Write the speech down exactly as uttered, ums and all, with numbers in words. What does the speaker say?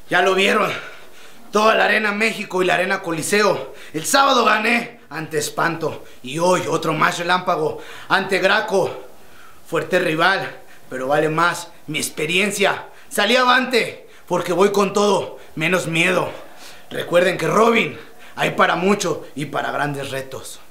Ya lo vieron. Toda la Arena México y la Arena Coliseo. El sábado gané ante Espanto. Y hoy otro más relámpago ante Graco. Fuerte rival, pero vale más mi experiencia. Salí avante porque voy con todo, menos miedo. Recuerden que Robin hay para mucho y para grandes retos.